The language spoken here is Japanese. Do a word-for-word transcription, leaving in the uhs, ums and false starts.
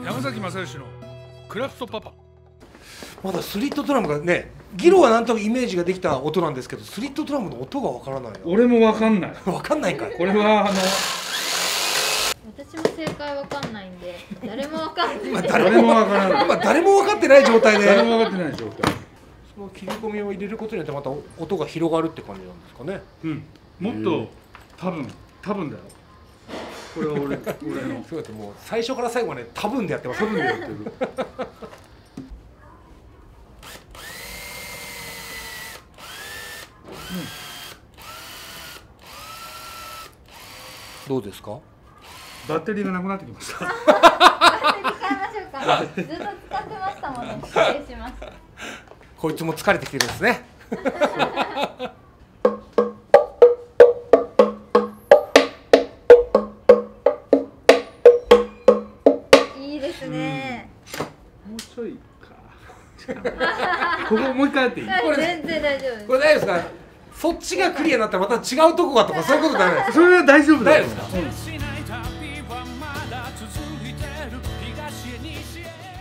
山崎正義のクラフトパパ。 まだスリットドラムがね、ギロはなんとなくイメージができた音なんですけど、スリットドラムの音がわからないよ。 俺もわかんない。 わかんないかい。 これはあの私も正解わかんないんで、誰もわかんない。 今誰もわからない。 今誰も分かってない状態で、 誰もわかってない状態。 その切り込みを入れることによってまた音が広がるって感じなんですかね。 うん。もっと多分多分だよ。これは俺俺の。 そうやってもう最初から最後まで多分でやってます。 多分でやってる。 どうですか？ バッテリーがなくなってきました。 バッテリー変えましょうか。ずっと使ってましたもんね。失礼します。 こいつも疲れてきてるんですね。 いいですね。 もうちょいか。ここもう一回やっていい？ これ全然大丈夫です。 これ大丈夫ですか？そっちがクリアになったらまた違うとこがとかそういうことダメですか？ それは大丈夫だよ。 大丈夫ですか？ うん。